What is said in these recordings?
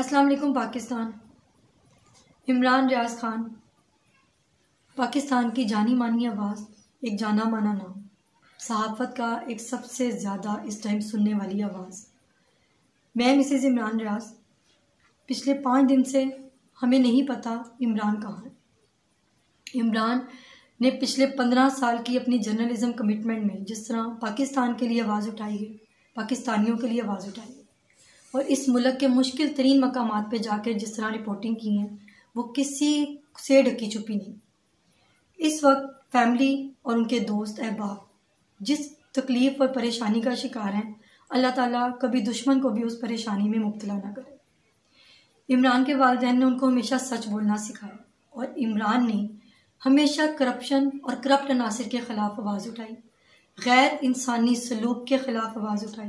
अस्सलाम वालेकुम पाकिस्तान। इमरान रियाज खान पाकिस्तान की जानी मानी आवाज़, एक जाना माना नाम, सहाफ़त का एक सबसे ज़्यादा इस टाइम सुनने वाली आवाज़। मैं मिसेज़ इमरान रियाज। पिछले 5 दिन से हमें नहीं पता इमरान कहाँ है। इमरान ने पिछले 15 साल की अपनी जर्नलिज़म कमिटमेंट में जिस तरह पाकिस्तान के लिए आवाज़ उठाई है, पाकिस्तानियों के लिए आवाज़ उठाई है और इस मुल्क के मुश्किल तरीन मकामात पे जाकर जिस तरह रिपोर्टिंग की है, वो किसी से ढकी छुपी नहीं। इस वक्त फैमिली और उनके दोस्त अहबाब जिस तकलीफ़ और परेशानी का शिकार हैं, अल्लाह ताला कभी दुश्मन को भी उस परेशानी में मुब्तला ना करे। इमरान के वालिदैन ने उनको हमेशा सच बोलना सिखाया और इमरान ने हमेशा करप्शन और करप्ट अनासिर के ख़िलाफ़ आवाज़ उठाई, गैर इंसानी सलूक के ख़िलाफ़ आवाज़ उठाई।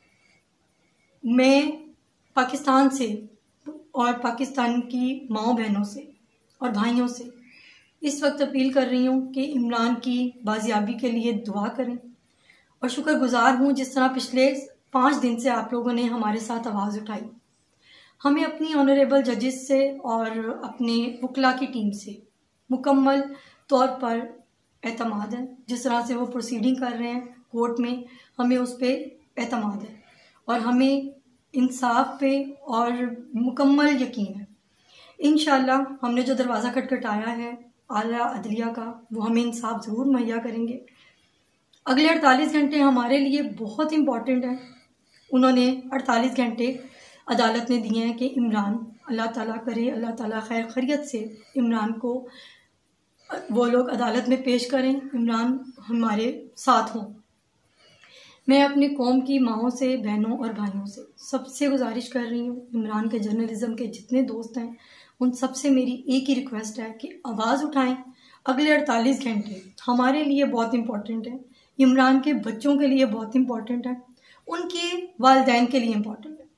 मैं पाकिस्तान से और पाकिस्तान की माँओं बहनों से और भाइयों से इस वक्त अपील कर रही हूँ कि इमरान की बाजियाबी के लिए दुआ करें और शुक्रगुजार हूँ जिस तरह पिछले 5 दिन से आप लोगों ने हमारे साथ आवाज़ उठाई। हमें अपनी ऑनरेबल जजेस से और अपने वकला की टीम से मुकम्मल तौर पर एतमाद है। जिस तरह से वो प्रोसीडिंग कर रहे हैं कोर्ट में, हमें उस पर एतमाद है और हमें इंसाफ पे और मुकम्मल यकीन है। इंशाअल्लाह हमने जो दरवाज़ा खटखटाया है आला अदलिया का, वो हमें इंसाफ ज़रूर मुहैया करेंगे। अगले 48 घंटे हमारे लिए बहुत इम्पॉर्टेंट है। उन्होंने 48 घंटे अदालत ने दिए हैं कि इमरान, अल्लाह ताला करे, अल्लाह ताला खैर खैरियत से इमरान को वो लोग अदालत में पेश करें, इमरान हमारे साथ हों। मैं अपनी कौम की माँओं से, बहनों और भाइयों से सबसे गुजारिश कर रही हूँ, इमरान के जर्नलिज़म के जितने दोस्त हैं उन सबसे मेरी एक ही रिक्वेस्ट है कि आवाज़ उठाएं। अगले 48 घंटे हमारे लिए बहुत इम्पॉर्टेंट है, इमरान के बच्चों के लिए बहुत इम्पॉर्टेंट है, उनके वालिदैन के लिए इम्पॉर्टेंट है।